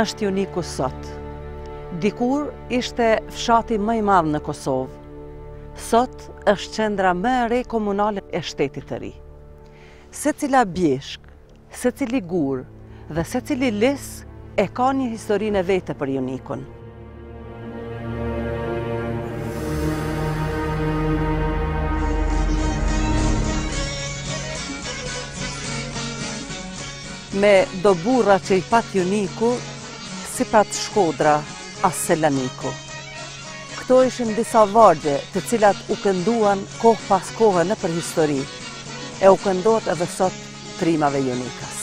është Juniku sot? Dikur ishte fshati më i madh në Kosovë. Sot është qendra më e re komunale e shtetit të ri. Secila bjeshk, secili gur dhe secili lis e ka një historinë e vete për Junikun. Me do burra që i pat Juniku, si pat Shkodra as Selaniku. Këto ishin disa vargje të cilat u kënduan kohë pas kohë në për histori, e u këndohet edhe sot trimave Junikas.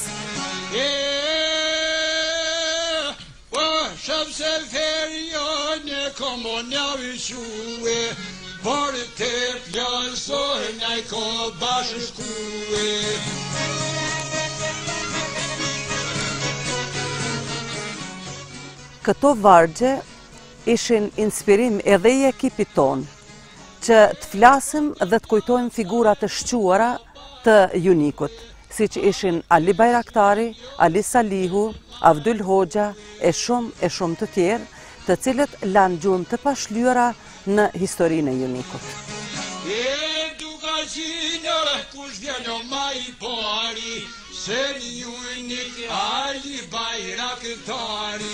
Këto vargje ishin inspirim edhe i ekipit tonë, që të flasim dhe të kujtojmë figurat të shquara të Junikut, si që ishin Ali Bajraktari, Ali Salihu, Avdul Hoxha e shumë të tjerë, të cilët lanë gjumë të pashlyera në historinë e Junikut. Ali Bajraktari.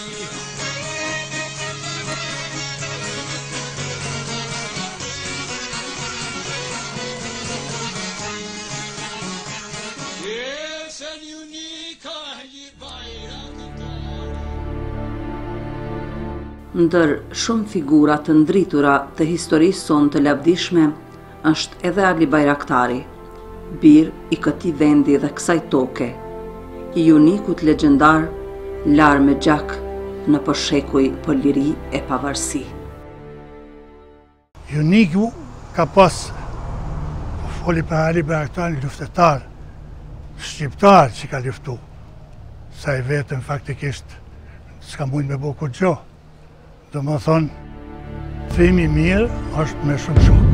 Ndër shumë figura të ndritura të historisë sonë të lavdishme, është edhe Ali Bajraktari, bir i këtij vendi dhe kësaj toke, i Junikut legjendar, lar me gjak në përshekuj për liri e pavarësi. Juniku ka pas, foli për Ali Bajraktari, luftetar, shqiptar që ka luftu, sa i vetën faktikisht s'ka mujnë me bo kur gjo. Do më thonë, thimi mirë është me shumë shumë.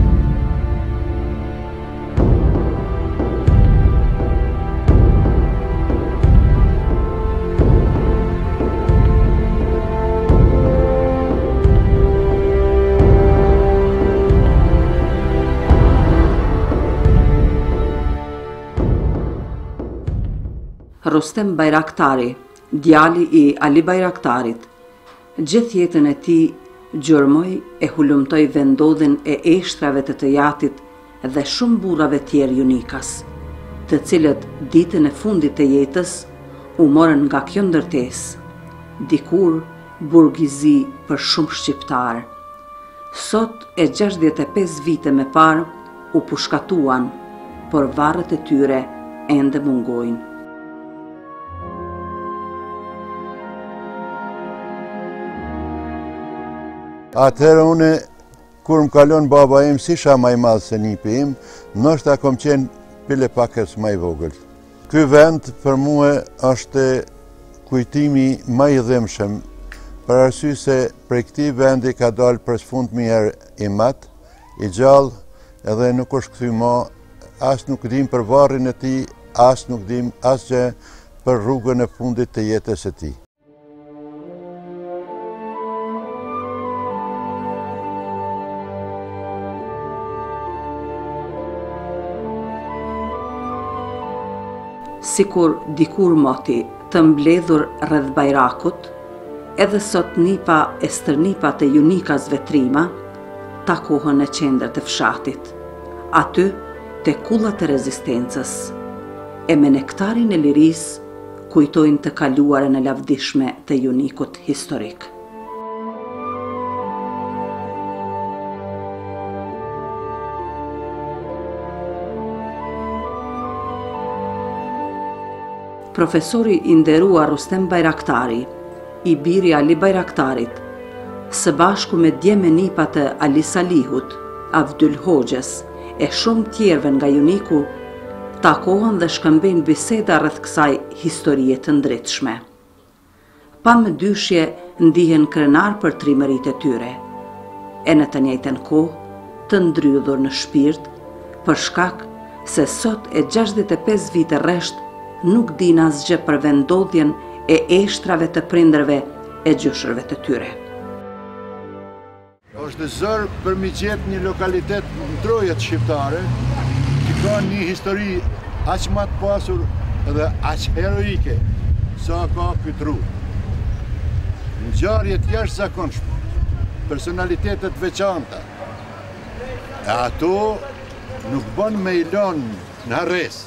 Rustem Bajraktari, djali i Ali Bajraktarit, gjithë jetën e tij gjurmoi e hulumtoi vendodhjen e eshtrave të jatit dhe shumë burrave tjerë Junikas, të cilët ditën e fundit të jetës u morën nga kjo ndërtesë, dikur burgizi për shumë shqiptar. Sot e 65 vite më parë u pushkatuan, por varret e tyre ende mungojnë. Atëherë une, kur më kalon baba im, si isha maj madhë se nipi im, nështë kom qenë pile pakës maj vogël. Ky vend për mua është kujtimi maj dhimshëm, për arsye se prej këtij vendi ka dalë për sfund mirë i mat, i gjallë, edhe nuk është kthy më, as nuk dim për varrin e tij, as nuk dim asgjë për rrugën e fundit të jetës së tij. Sikur dikur moti të mbledhur rreth bajrakut, edhe sot nipa e stërnipa të Junikasve trima takohen në qendër të fshatit, aty te kullat e rezistencës, e me nektarin e lirisë kujtojnë të kaluarën e lavdishme të Junikut historik. Profesori i nderuar Rustem Bajraktari, i biri Ali Bajraktarit, së bashku me djeme nipa të Ali Salihut, Avdul Hoxhës e shumë tjerëve nga Juniku, takohen dhe shkëmbejnë biseda rreth kësaj historie të ndritshme. Pa më dyshje ndihen krenar për trimëritë e tyre, e në të njëjtën kohë të ndrydhur në shpirt, për shkak se sot e 65 vite rresht nuk din asgjë për vendodhjen e eshtrave të prindërve e gjyshërve të tyre. Është zër për mi gjetë një lokalitet në trojet shqiptare që ka një histori aq më të pasur dhe aq heroike sa ka këtë rrugë. Ngjarje të jashtëzakonshme, personalitetet veçanta. E ato nuk bën me i lënë në harres.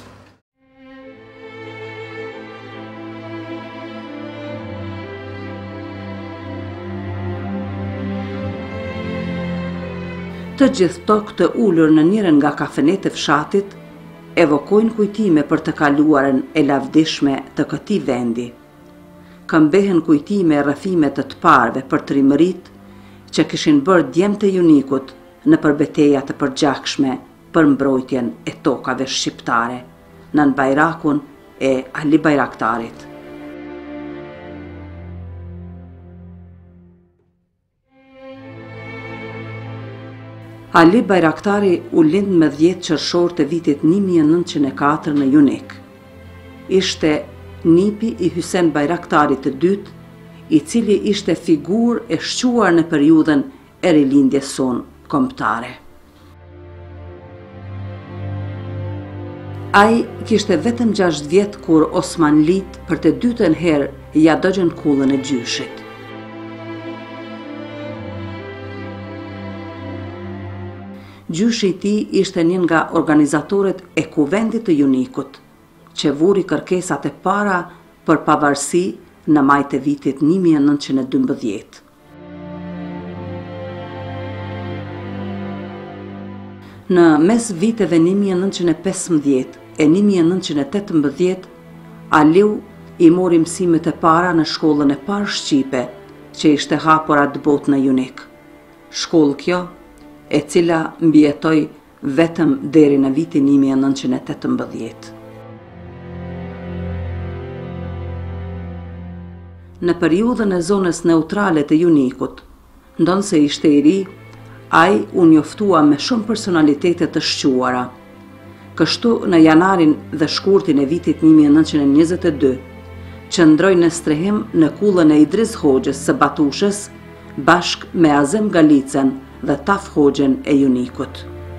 Të gjithë tokë të ullur në njërin nga kafenet e fshatit, evokojnë kujtime për të kaluarën e lavdishme të këtij vendi. Këmbehen kujtime e rrëfimet të parëve për trimërit që kishin bërë djemtë e Junikut në përbeteja të përgjakshme për mbrojtjen e tokave shqiptare, nën Bajrakun e Ali Bajraktarit. Ali Bajraktari u lind me 10 qershor të vitit 1904 në Junik. Ishte nipi i Hysen Bajraktarit të dytë, i cili ishte figurë e shquar në periudhën e rilindjes sonë kombëtare. Ai kishte vetëm 6 vjet kur Osmanlit për të dytën herë ja dëgjën kullën e gjyshit. Gjyshi i tij ishte një nga organizatorët e Kuvendit të Junikut, që vuri kërkesat e para për pavarësi në maj të vitit 1912. Në mes viteve 1915 e 1918, Aliu i mori mësimet e para në shkollën e parë shqipe që ishte hapur atë botë në Junik. Shkollë kjo, e cila mbijetoi vetëm deri në vitin 1918. Në periudhën e zonës neutrale të Junikut, ndonse ishte i ri, ai u njoftua me shumë personalitete të shquara. Kështu në janarin dhe shkurtin e vitit 1922, qëndroi në strehim në kullën e Idris Hoxhës së Batushës, bashk me Azem Galicën dhe Taf Hoxhën e Junikut.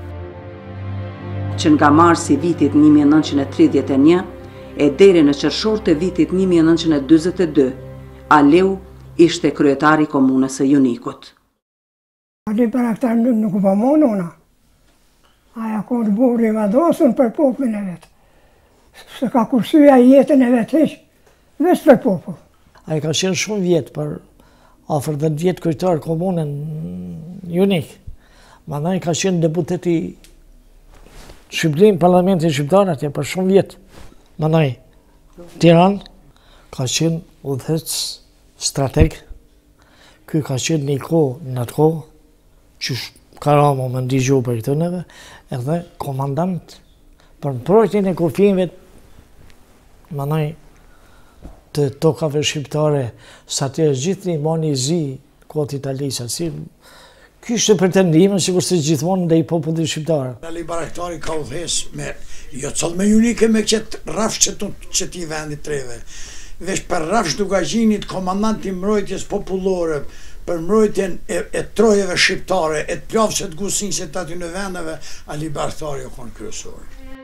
Që nga marsi vitit 1931 e deri në qershor të vitit 1942, Aliu ishte kryetari komunës së Junikut. Ali Bajraktari nuk po mununa. Aja kur burri vadosën për popullin e vetë. Se ka kursyja jetën e vetë heq, veç për popull. Aja ka qenë shumë vjetë për afër 10 vjetë kryetar komunën Junik. Mandaj ka qenë deputeti Shqipërinë, Parlamentin Shqiptar atje për shumë vjetë. Mandaj Tiranë ka qenë udhëhec strateg. Ky ka qenë një kohë në atë kohë, që Karamo më ndigju për këtë neve, edhe komandant për mbrojtjen e kufijve mandaj të tokave shqiptare, sa të gjithë një moni zi kohët italisë, si kishte pretendime sikur se gjithmonë ndaj popullit shqiptar. Ali Bajraktari ka udhëhes me jo cëllë me Junike me këtë rafsh që ti vendit treve. Vesh për rafsh Dugagjinit, komandanti mbrojtjes popullore, për mbrojtjen e trojeve shqiptare, e të pjafësit gusinësit të aty në vendeve, Ali Bajraktari o konë kryesor.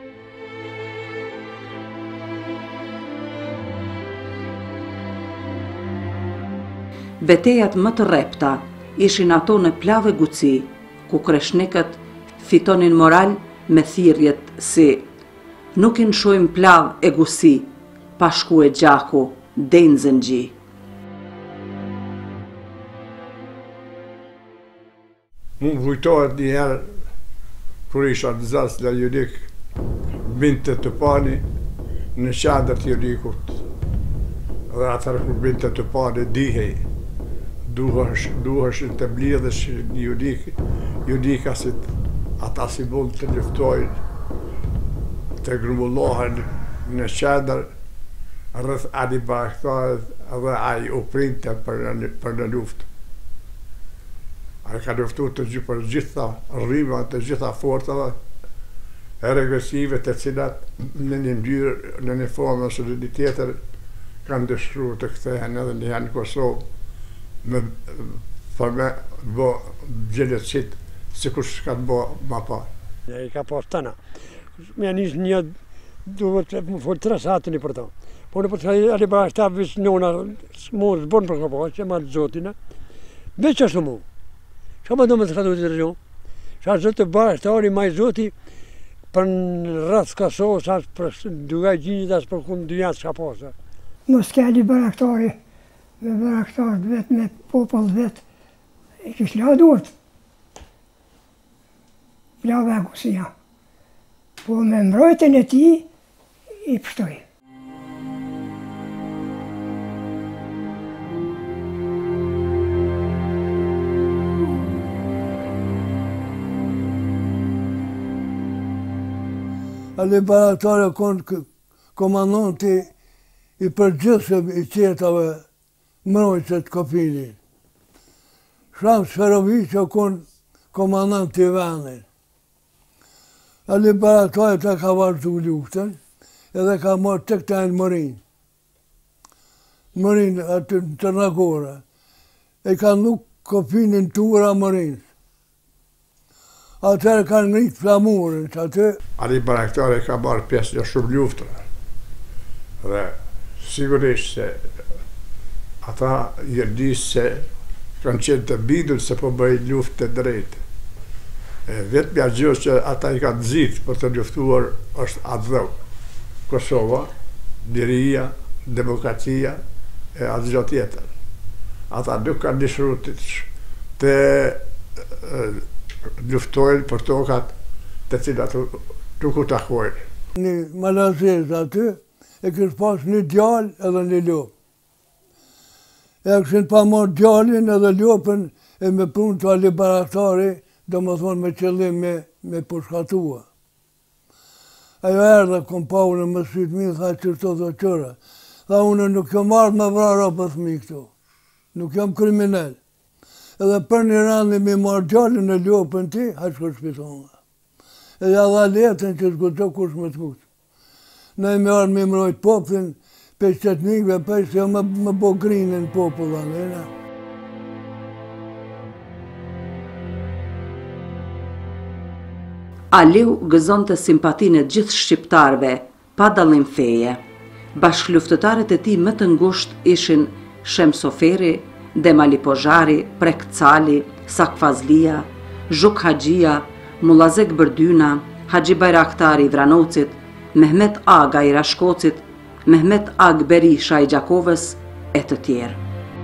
Betejat më të rrepta ishin ato në Plavë e Guci, ku kreshnikët fitonin moral me thirrjet si "Nuk i nshojmë Plavë e Guci, pa shku e gjaku, denë zëngji". Unë vujtohet njëherë, kër isha në zasë në Junik, binte të pani në qadër të Junikut. Dhe atër kër binte të pani dihej, duheshin të blidhesh një Junikasit, ata si mund të luftojnë, të grumbullohen në qadër, rrëth Ali Bajraktarit dhe ai u printe për në luftë. A ka luftu për gjitha rrima, të gjitha fortave e regresive të cilat në një ndyrë, në një formë ose në një tjetër kanë dështruar të kthehen edhe një herë në Kosovë për me bo gjenocid, si kur shka të bo ma parë. I ka pas tëna. Me njës një, duhet të më folë 3 satën i për ta. Po në për të ali Bayraktar vis njona s'mon zbon për ka pas, që ma të zotina. Veç ashtu mu. Qa ma do me të shkatu të rëgjon? Qa zotë Bayraktari ma i zoti për në rrëth Kosovës, as për Dugaj Gjinjit, as për kumë dyjatë s'ka pasë. Mos ke Ali Bayraktari, me Bayraktarët vetë, me popull vetë, i kishë la durët. La vekusia. Po me mbrojtën e ti, i pështoj. Ali Bayraktari konë komandanti i përgjithshëm i qetave mbrojtës Kopinit. Shram Sferović konë komandanti i vendit. Ali Bayraktari ta ka vazhdu luftën edhe ka marrë tek ta në Mërinë. Mërinë aty në Tërnagore. E ka nuk Kopinin tura Mërinës. Atëherë kanë ngritë flamurin që aty. Ali Bayraktari ka marrë pjesë në shumë luftëra. Dhe sigurisht se ata i disë se kanë qenë të bidur se po bëjnë luftë të drejtë. Vetë mja gjë që ata i kanë nxitë për të luftuar është atë dheu. Kosova, liria, demokracia e atë gjë tjetër. Ata nuk kanë dishru të luftojnë për tokat të cilat nuk u takojnë. Një malazez aty e kështë pas një djallë edhe një lopë. E këshin pa marrë djallin edhe lopën e me punë të Ali Bayraktari, do më thonë me qëllim me përshkatua. Ajo erdhe kom pa unë më sytë mi, tha qërto dhe qëra. Tha unë nuk jam ardhë me vrara për thmi këtu. Nuk jam kriminal. Edhe për një randë me marrë gjallin e lopën ti, haqë kërë shpitonë. Edhe ja dha letën që s'gutë kush më t'kutë. Ne me arë me mrojtë popin, për qëtnikve, për që më bo grinën popullën. Aliu gëzonte simpatinë e gjithë shqiptarëve, pa dallim feje. Bashkëluftëtarët e tij më të ngushtë ishin Shem Soferi, Demali Pozhari, Prek Cali, Sak Fazlia, Zhuk Haxhia, Mullazek Bërdyna, Haxhi Bayraktari i Vranocit, Mehmet Aga i Rashkocit, Mehmet Ag Berisha i Gjakovës e të tjerë.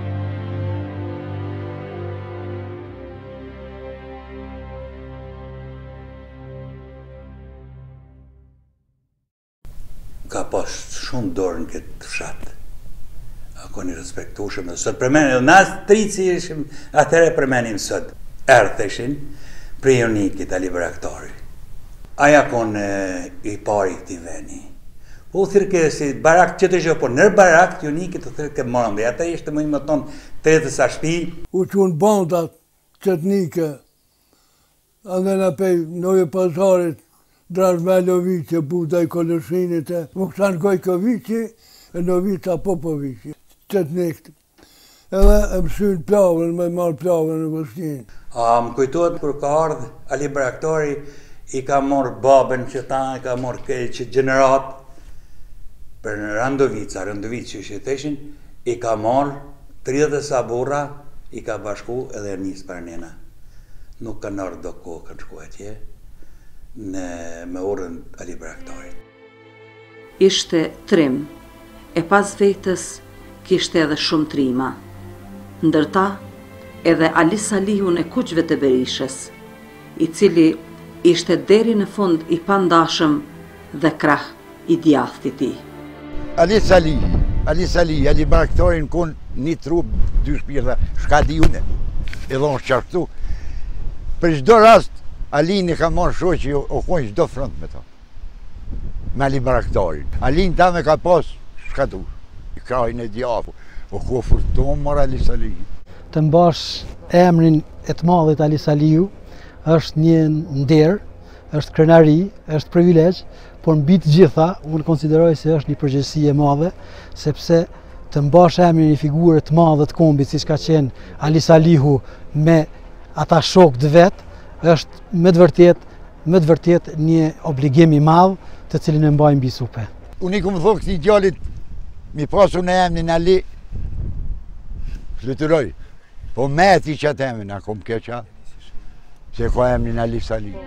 Ka pas shumë dorë në këtë fshatë. Ako një respektushëm dhe sot përmenim, nësë trici ishim, atëre përmenim sot. Ertheshin, prej unikit Ali Bayraktari. Aja konë i pari këti veni. Po thirke si barak që të gjë, po nër barak të unikit të thirke mënë, dhe ata ishte më një më tonë të jetës a shpi. U qunë bandat qëtnike, edhe në pej Noje Pazarit, Dražmelovici, Budaj Koloshinit, Vuksan Gojkovici, e Novica Popovici, qëtnikët. Edhe e mësyn plavën, me marë plavën në Vështin. Më kujtojt kër ka ardhë Ali Bayraktari, i ka morë babën që ta, i ka morë që gjenerat, për në Randovica që i theshin, i ka morë 30 sabura, i ka bashku edhe njësë për njëna. Nuk ka nërë do kohë kanë shku atje, me orën Ali Bayraktari. Ishte trim, e pas vetës kishte edhe shumë trima. Ndërta, edhe Ali Salihun e kuqve të Berishës, i cili ishte deri në fund i pandashëm dhe krah i djathti ti. Ali Salih, Ali Bayraktarin kun një trup, 2 shpirta, shka di une, e dhonë shqartu. Për çdo rast, Alini ka marrë shoqi o konë çdo front me ta. Me Ali Bayraktarin. Alin ta me ka pas shkatu. Krajnë e djafu, o ku furton mor Ali Salih. Të mbash emrin e të madhit Ali Salihu është një nder, është krenari, është privilegj, por mbi të gjitha unë konsideroj se është një përgjegjësi e madhe, sepse të mbash emrin një figurë të madhe të kombit, siç ka qenë Ali Salihu me ata shokët vet, është me të vërtet një obligim i madh të cilin e mbajmë mbi supe. Unë i këmë thokë këti djallit, mi pasu në emnin Ali, fluturoj. Po me ti që atë emnin, a kom keqa, se ka emnin Ali Salihu.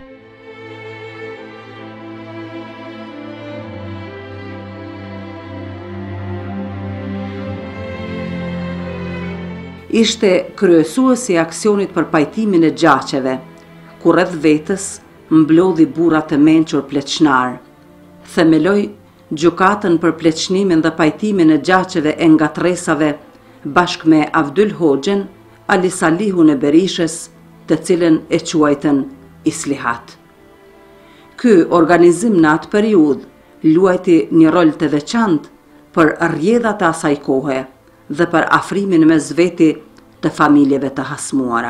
Ishte kryesuesi i aksionit për pajtimin e gjaqeve, ku rreth vetës mblodhi burra të mençur pleqnar. Themeloi gjykatën për pleqnimin dhe pajtimin e gjaqeve e ngatresave bashkë me Avdyl Hoxhen, Ali Salihun e Berishës, të cilën e quajtën Islihat. Ky organizim në atë periudhë luajti një rol të veçantë për rrjedhat e asaj kohe dhe për afrimin mes veti të familjeve të hasmuara.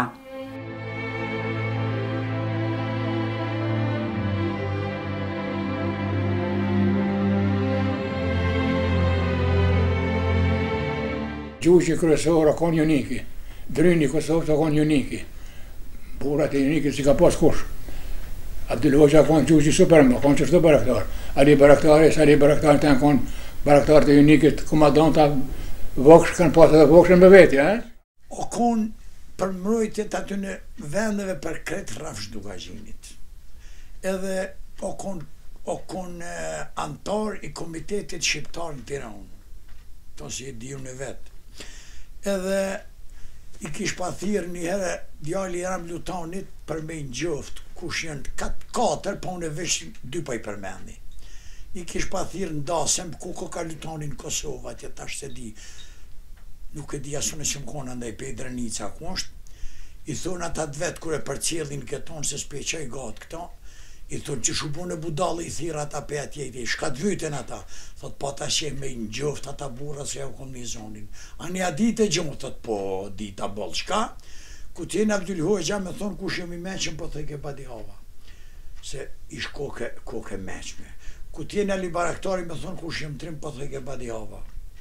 Gjuqi kryesor ka uniki, dryni Kosovës ka uniki. Burrat e unikit si ka pas kush. Abdyl Hoxha ka gjuqi super, ka çdo baraktar. Ali Baraktari të kanë baraktar të unikit, komandanta voksh kanë pas edhe vokshën me veti, O konë për mbrojtjet aty në vendeve për kret rrafsh Dugazhinit. Edhe o konë antar i Komitetit Shqiptar në Tiranë. To si e diu në vetë. Edhe i kish pa thirë një herë djali Ram Lutanit për me në gjoft, kush janë 4, po në veç 2 pa i përmendi. I kish pa thirë në dasem ku ka Lutanin Kosovë, atje tash se di. Nuk e di asune që më kona ndaj pe i Drenica ku është, i thonë ata të vetë kure për cilin këton se s'peqaj gatë këta, i thonë që shubun e budale i thira ata pe atjeti, shka të vyten ata, thot pa ta që me në gjoft ata burra se ja u konë një zonin. A një adit e gjonë, thot po dita bolë shka, ku t'jene Abdyl Hoxha me thonë kush jemi meqen po thëjke badi hava, se ish koke meqme. Ku t'jene Ali Baraktari me thonë kush jem trim po thëjke badi hava.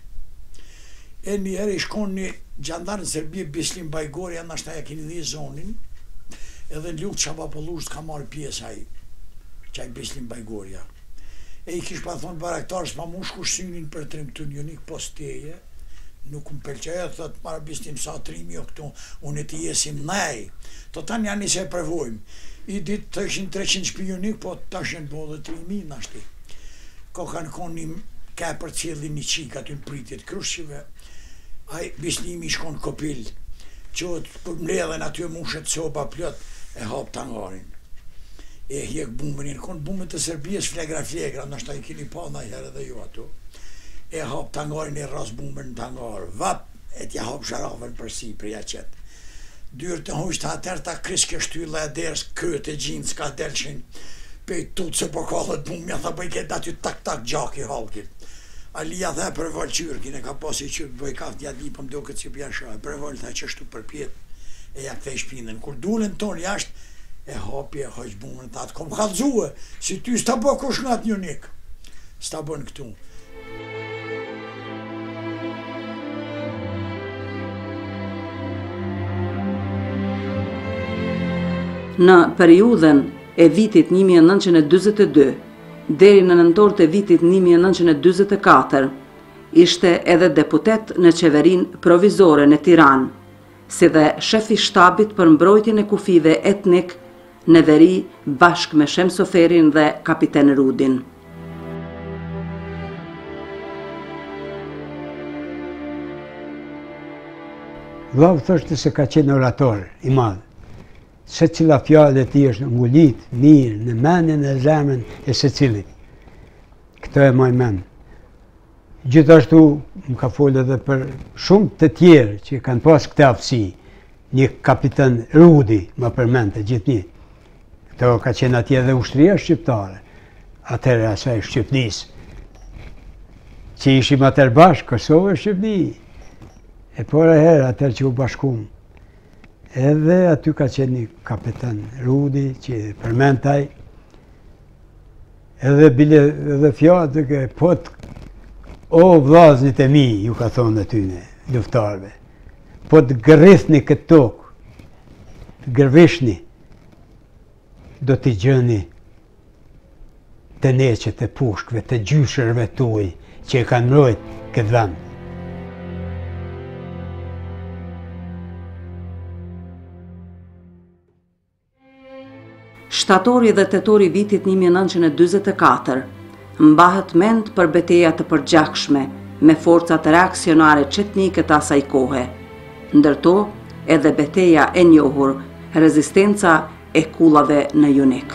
E një herë i shkon një gjandarë në Serbi, Bislim Bajgorja, nashta ja kini dhe zonin, edhe në lukë Çapapollusht ka marrë pjesë ai, qaj Bislim Bajgorja. E i kish pa thonë baraktarës, ma mu shku synin për trim të njonik posteje, nuk më pëlqeja, thot marë Bislim sa trimi jo këtu, unë ti jesim nej, to tanë janë i se përvojmë. I ditë të ishin 300 shpionik, po të ashen bo dhe 3000 nashti. Ko kanë konë një ka për cilin një qik aty në pritjet Krushqive, ai Bislimi shkon kopil, qëtë për mledhen aty mushet sopa plot, e hap tangarin. E hjek bumbën, konë bumbën të Serbijës flegra, nështë ta i kini pa na herë dhe ju ato. E hap tangarin, e ras bumbën në tangar, vap, e t'ja hap sharafën për si, për ja qetë. Dyrë të hojshtë atër ta kriske shtylla e derës, këtë e gjinë s'ka delqin, pe i tutë se po kallet bumbja, tha bëj këtë aty tak gjaki halkit. Alia dhe për valë qyrkin, e ka pasi qyrk, bëj kaft ja di, për mdo këtë që pja shaj, për valë tha që shtu për pjet, e ja kthej shpinën. Kur dulen ton jashtë, e hapi e hojq bumën, ta të kom kalzue, si ty s'ta bë kush nga të njonik, s'ta bën këtu. Në periudhen e vitit 1942, deri në nëntor të vitit 1944, ishte edhe deputet në qeverin provizore në Tiranë, si dhe shefi shtabit për mbrojtjen e kufive etnik në veri bashkë me Shem Soferin dhe kapiten Rudin. Vlau thoshte se ka qenë orator i madh. Se cila fjallë e ti është ngullit, mirë, në mendjen e zemrën e se cilit. Këto e maj mend. Gjithashtu më ka folë edhe për shumë të tjerë që kanë pas këtë aftësi. Një kapiten Rudi më përmente gjithë një. Këto ka qenë atje dhe ushtria shqiptare. Atëre asaj Shqipnisë. Që ishim atër bashkë, Kosovë e Shqipni. E por e herë atër që u bashkumë. Edhe aty ka qenë një kapiten Rudi që përmentaj, edhe fjallë të ke pot O vllaznit e mi, ju ka thonë atyne, luftarve, po të gërithni këtë tokë, të gërvishni, do t'i gjëni të neqet e pushkve, të gjyshërve tuaj që e kanë mbrojt këtë vend. Shtatori dhe tetori vitit 1944 mbahet mend për betejat të përgjakshme me forcat reaksionare qetnike të asaj kohe, ndërto edhe beteja e njohur, rezistenca e kullave në Junik.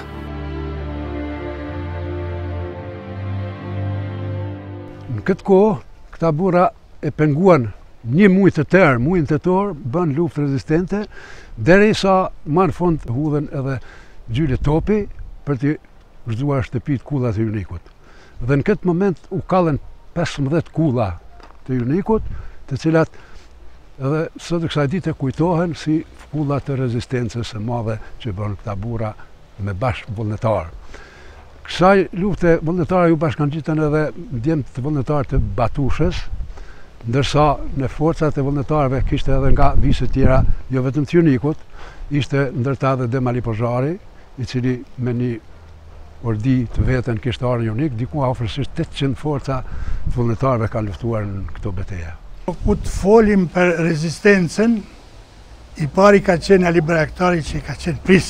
Në këtë kohë, këta burra e penguan një muaj të tërë, muajin tetor, bën luftë rezistente, derisa më në fund hudhen edhe gjyle topi për të vërzuar shtëpit kullat të Junikut. Dhe në këtë moment u kallen 15 kulla të Junikut, të cilat edhe sot kësaj dite kujtohen si kullat të rezistencës së madhe që bën këta burra me bashkë vullnetar. Kësaj lufte vullnetare ju bashkangjiten edhe djemtë të vullnetar të Batushës, ndërsa në forcat e vullnetarëve kishte edhe nga vise tjera, jo vetëm të Junikut, ishte ndërta edhe Demali Pozhari, i cili me një ordi të vetën kishte ardhur në Junik, diku afërsisht 800 forca të vullnetarëve kanë luftuar në këto beteja. Ku të folim për rezistencën, i pari ka qenë Ali Bayraktari që ka qenë pris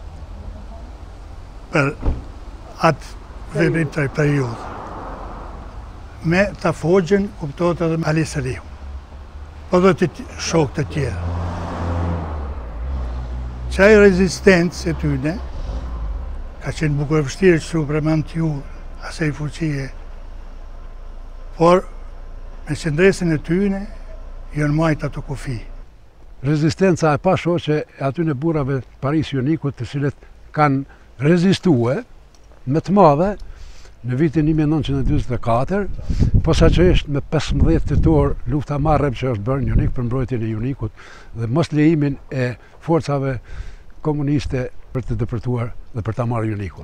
për atë veprim të periudhë. Me ta fogjen kuptohet edhe Ali Salihu, po dhe të shokë të tjerë. Qaj rezistencë e tyne, ka qenë bukur e vështirë që për mend t'ju asaj fuqie, por me qëndresin e tyne, jënë majt ato kufi. Rezistenca e pashoqe e atyne burrave Paris Junikut, të cilët kanë rezistue me të madhe në vitin 1924, posaçërisht me 15 tetor lufta marrëm që është bërë në Junik për mbrojtjen e Junikut dhe mos lejimin e forcave komuniste për të depërtuar dhe për ta marrë Junikun.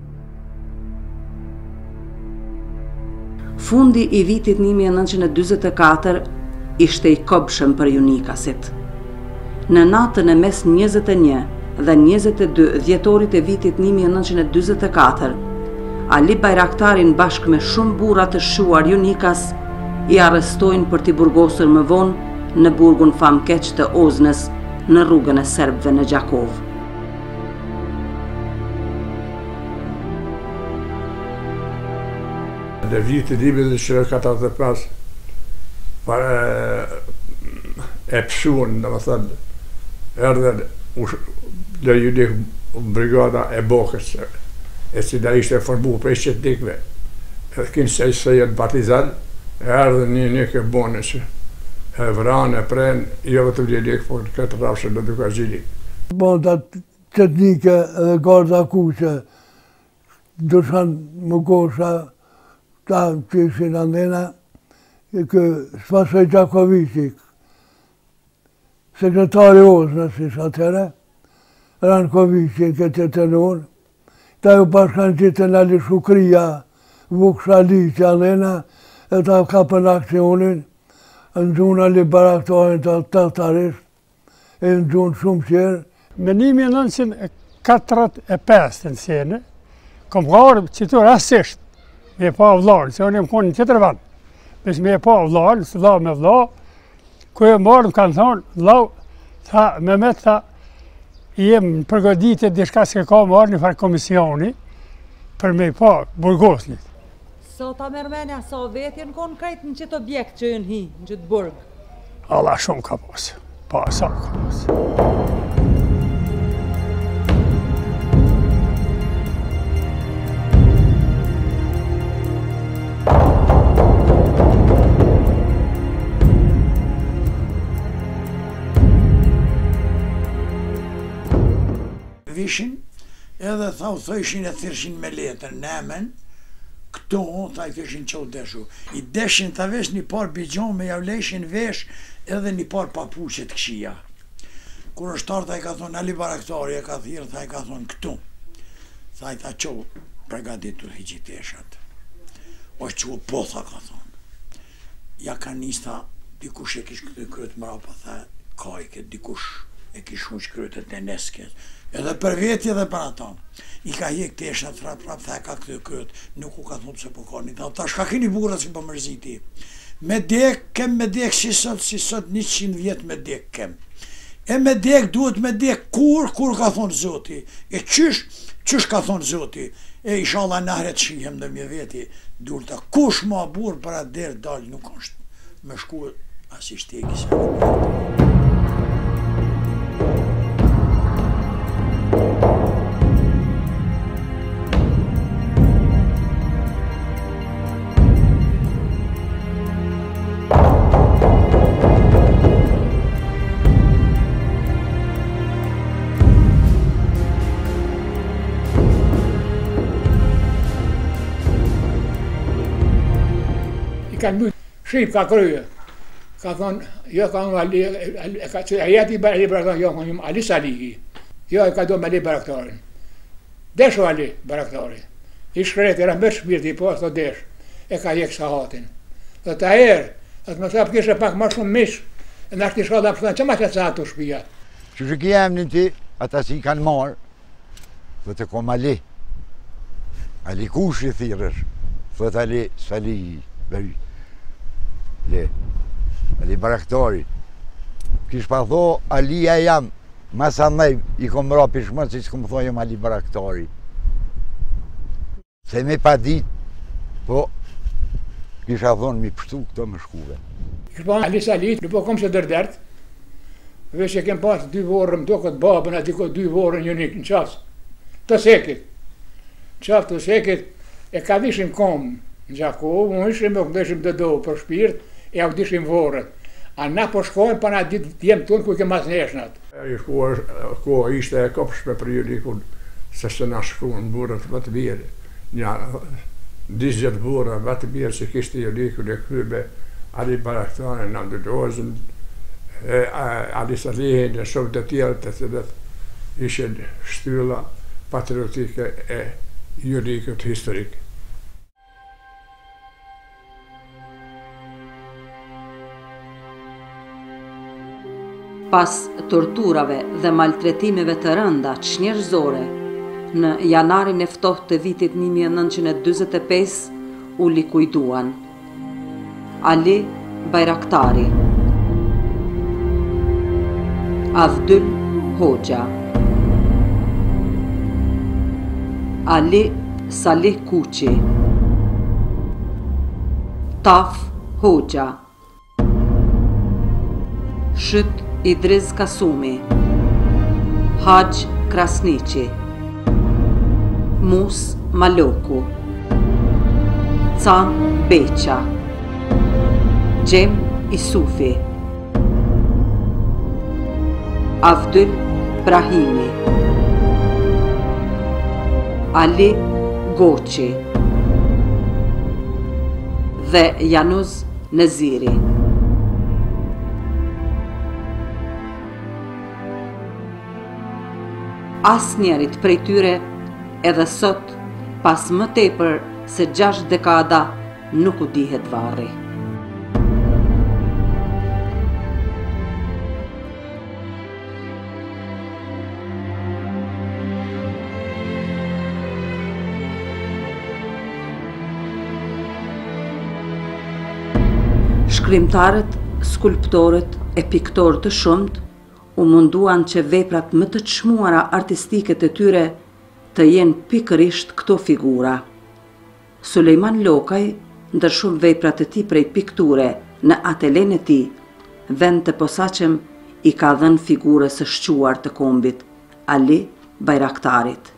Fundi i vitit 1944 ishte i kobshëm për junikasit. Në natën e mes 21 dhe 22 dhjetorit e vitit 1944, Ali Bayraktarin bashkë me shumë burra të shuar Junikas i arrestojnë për t'i burgosur më vonë në burgun famkeq të Oznës në rrugën e serbëve në Gjakov. Në vitin 1945 e pëshuan, dhe më thënë, erdhen në Junik brigada e Bokës, e cila ishte formu për qetnikëve. Edhe kinë se jenë partizan, e erdhen një Junik e bonës, e vranë, e prenë, jo vetëm Junik, por në këtë rafshë në Dukazhini. Bandat qetnike dhe garda kuqe, dushan më kosha, ta që ishin andena, kë Spasoj Gjakovici, sekretari Oznës isha atëre, Rankovici këtë të nënë, ta ju bashkan gjithën Ali Shukria, Vukshali që andena, e ta kapën aksionin, në gjunë Ali Bayraktarin të tatarisht, e në gjunë shumë qërë. Me 1945 në sene, kom gërë qitur asisht, me pa vlarë, se unë jem konë në qëtër vend. Besh me pa vlarë, së vla me vla, ku e marë më kanë thonë, vla, tha, me tha, jem përgoditit dishka se ka marë një farë komisioni, për me pa burgosnit. So ta mërmenja, so vetjen konë krejtë në qëtë objekt që jënë hi, në qëtë burg? Allah shumë ka pasë, pa sa ka pasë. Vishin, edhe tha u thojshin e thirshin me letën, nemen, këto, tha i këshin qo deshu. I deshin tha vesh një par bigjon me javleshin vesh edhe një par papuqet këshia. Kur është tarë, tha i ka thonë Ali Bayraktari, e ka thirë, tha i ka thonë këtu. Tha i tha qo pregaditur hijiteshat. O që po, tha ka thonë. ja ka nista dikush e kish këtë kryet mrapa, tha, kajke, dikush e kish huq kryetët e neskes. Edhe për veti edhe për aton. I ka hjek tesha prap, tha, ka këtë kryet, nuk u ka thonë se po ka një, ta shka kini burat që po mërziti. Me dek, kem me dek si sot 100 vjet me dek kem. E me dek duhet me dek kur ka thonë Zoti. E qysh ka thonë Zoti. E inshallah nahret shihem dhe mje veti, dur të kush ma burë për atë derë dalë nuk është me shku as i shtegi se kanë mbyt, shqip ka kryje. Ka thonë, jo ka unë Ali, a jeti Ali Baraktarin, jo ka unë Ali Salihi. Jo e ka do me Ali Baraktarin. Desho Ali Baraktarin. I shkret, era mërë shpirti, po së desh. E ka jek sahatin. Dhe ta erë, dhe të më thapë kishe pak ma shumë mish, e në ashtë i shkada më thënë, që ma që sa të shpia? Që që ki emnin ti, ata si i kanë marë, dhe të kom Ali. Ali kush i thirësh, dhe të Ali Salihi. Ali Baraktari. Kish pa tho, Alia jam, masa nej, i kom ra pishmën, si s'kom tho jam Ali Baraktari. Se me pa dit, po, kisha thonë mi pështu këto më shkuve. Kish pa Ali Salit, në po kom se dërdert, vesh e kem pas 2 vorë më do këtë babën, ati ko 2 vorë një në qasë. Të sekit. Qafë të sekit, e ka dishim kom, në gjako, më ishim e këndeshim të do për shpirt, e au dishim vorët. A na po shkojmë pa na ditë jemë tonë ku i kemas neshnat. Koha ishte e kopshme për Junikun, se se na shkuën burët vetë mirë. Nja 20 burë vetë mirë që kishte Junikun e krybe Ali Baraktarin, Nandudozën, Ali Salihin e shumë të tjerë të cilët ishin shtylla patriotike e Junikut historik. Pas torturave dhe maltretimeve të rënda çnjerëzore, në janarin e ftohtë të vitit 1945 u likujduan Ali Bajraktari, Avdyl Hoxha, Ali Salih Kuqi, Taf Hoxha, Shyt Idriz Kasumi, Haq Krasniqi, Mus Maloku, Can Beqa, Gjem Isufi, Avdyl Brahimi, Ali Goqi dhe Januz Neziri. As njerit prej tyre edhe sot, pas më tepër se 6 dekada, nuk u dihet varri. Shkrimtarët, skulptorët e piktorët të shumët u munduan që veprat më të çmuara artistike të tyre të jenë pikërisht këto figura. Sulejman Lokaj, ndër shumë veprat e tij prej pikture në atelen e tij, vend të posaçëm i ka dhënë figurës së shquar të kombit, Ali Bajraktarit.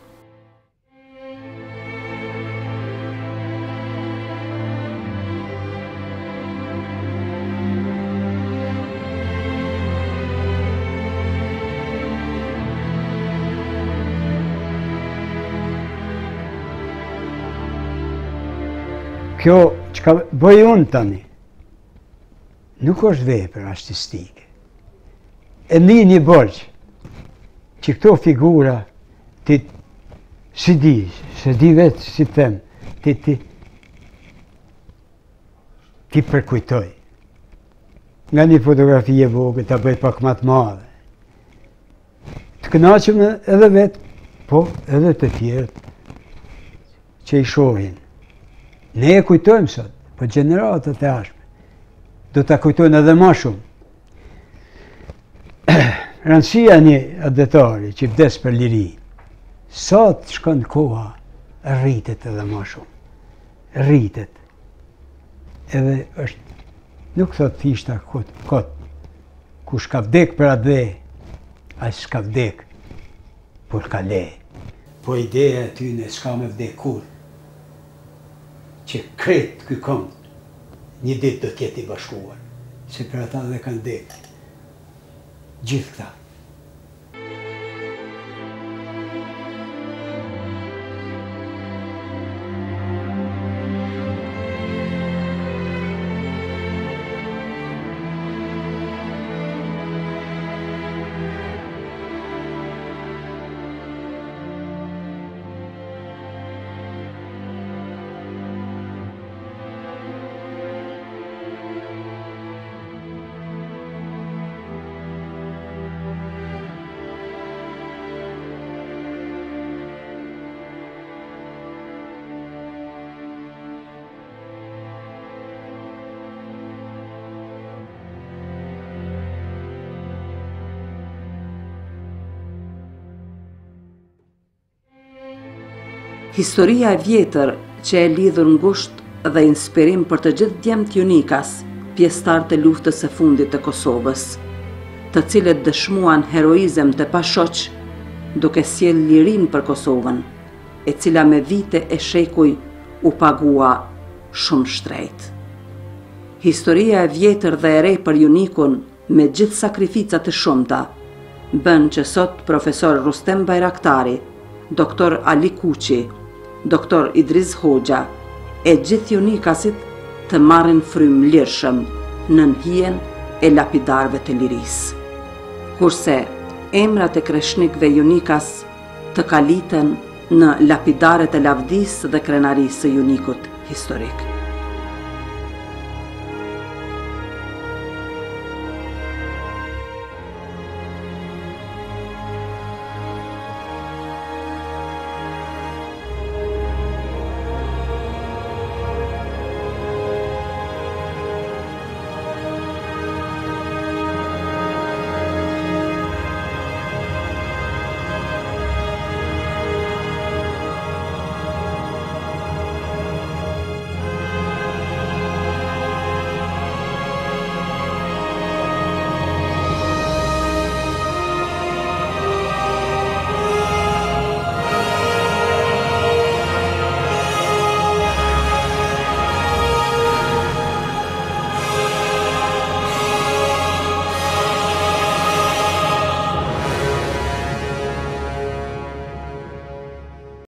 Kjo që ka bëj unë tani, nuk është vepër artistike. E një borgjë, që këto figura ti si di vetë si them, ti përkujtoj. nga një fotografi e vogël ta bëj pak më të madhe. Të kënaqem edhe vetë, po edhe të tjerët që i shohin. Ne e kujtojmë sot, po gjeneratët e ardhshme do ta kujtojnë edhe më shumë. Rëndësia një adetari që vdes për liri, sa të shkon koha, rritet edhe më shumë. Rritet. Edhe është, nuk thot thishta kot, kush ka vdek për atë dhe, as s'ka vdek, por ka le. Po ideja e tyne s'ka me vdek kur, që kretë ky kënd, një ditë do t'jeti bashkuar, se për ata dhe kanë vdek. Gjithë këta. Historia e vjetër që e lidhur ngusht dhe inspirim për të gjithë djemtë Junikas, pjesëtar të luftës së fundit të Kosovës, të cilët dëshmuan heroizëm të pashoq, duke sjellë lirin për Kosovën, e cila me vite e shekuj u pagua shumë shtrejt. Historia e vjetër dhe e re për Junikun, me gjithë sakrificat të shumta, bën që sot profesor Rustem Bajraktari, doktor Ali Kuqi, doktor Idris Hoxha e gjithë Junikasit të marrin frym lirshëm në hijen e lapidarëve të lirisë. Kurse emrat e kreshnikëve Junikas të kaliten në lapidaret e lavdisë dhe krenarisë së Junikut historik.